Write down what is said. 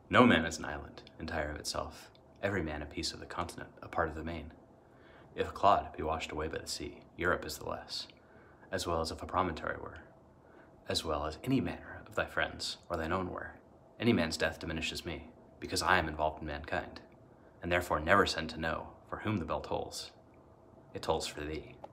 No man is an island, entire of itself, every man a piece of the continent, a part of the main. If a clod be washed away by the sea, Europe is the less, as well as if a promontory were, as well as any manner of thy friends or thine own were. Any man's death diminishes me, because I am involved in mankind, and therefore never send to know for whom the bell tolls. It tolls for thee.